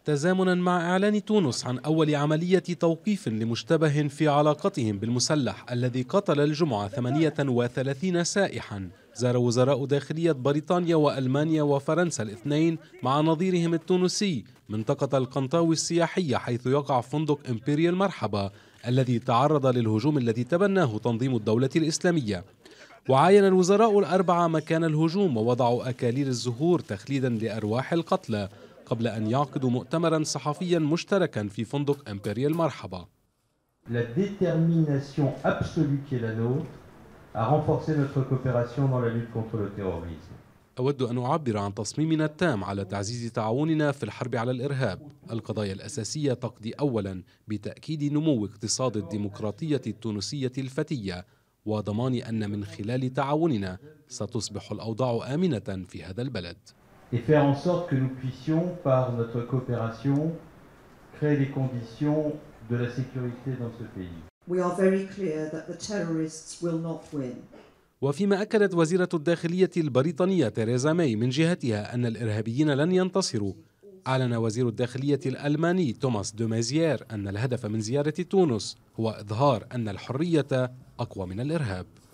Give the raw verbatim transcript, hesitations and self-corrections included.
تزامنا مع إعلان تونس عن أول عملية توقيف لمشتبه في علاقتهم بالمسلح الذي قتل الجمعة ثمانية وثلاثين سائحا، زار وزراء داخلية بريطانيا وألمانيا وفرنسا الاثنين مع نظيرهم التونسي منطقة القنطاوي السياحية، حيث يقع فندق إمبيريال مرحبا الذي تعرض للهجوم الذي تبناه تنظيم الدولة الإسلامية. وعاين الوزراء الأربعة مكان الهجوم ووضعوا أكاليل الزهور تخليدا لأرواح القتلى قبل أن يعقدوا مؤتمرا صحفيا مشتركا في فندق إمبيريال مرحبا. La détermination absolue qui est la nôtre à renforcer notre coopération dans la lutte contre le terrorisme. أود أن أعبر عن تصميمنا التام على تعزيز تعاوننا في الحرب على الإرهاب. القضايا الأساسية تقضي أولا بتأكيد نمو اقتصاد الديمقراطية التونسية الفتية وضمان أن من خلال تعاوننا ستصبح الأوضاع آمنة في هذا البلد. Et faire en sorte que nous puissions, par notre coopération, créer les conditions de la sécurité dans ce pays. We are very clear that the terrorists will not win. وفيما أكدت وزيرة الداخلية البريطانية تيريزا ماي من جهتها أن الإرهابيين لن ينتصروا، أعلن وزير الداخلية الألماني توماس دو مازيير أن الهدف من زيارة تونس هو إظهار أن الحرية أقوى من الإرهاب.